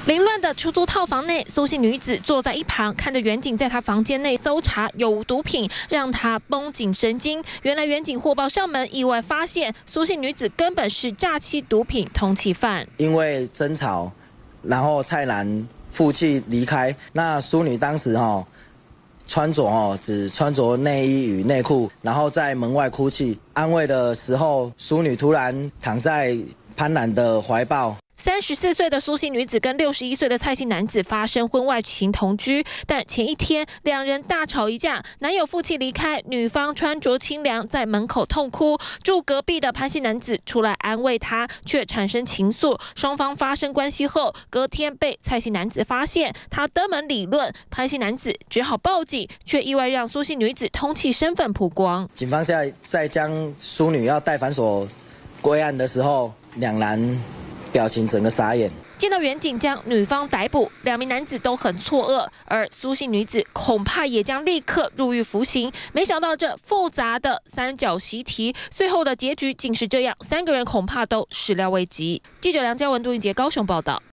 凌乱的出租套房内，苏姓女子坐在一旁，看着远警在她房间内搜查有无毒品，让她绷紧神经。原来远警获报上门，意外发现苏姓女子根本是诈欺毒品通缉犯。 因为争吵，然后蔡男负气离开。那苏女当时只穿着内衣与内裤，然后在门外哭泣。安慰的时候，苏女突然躺在潘男的怀抱。 34岁的苏姓女子跟61岁的蔡姓男子发生婚外情同居，但前一天两人大吵一架，男友负气离开，女方穿着清凉在门口痛哭，住隔壁的潘姓男子出来安慰她，却产生情愫，双方发生关系后，隔天被蔡姓男子发现，他登门理论，潘姓男子只好报警，却意外让苏姓女子通缉身份曝光。 警方在将苏女要带反锁归案的时候，两人表情整个傻眼。 见到远警将女方逮捕，两名男子都很错愕，而苏姓女子恐怕也将立刻入狱服刑。没想到这复杂的三角习题，最后的结局竟是这样，3个人恐怕都始料未及。记者梁嘉文、杜英杰高雄报道。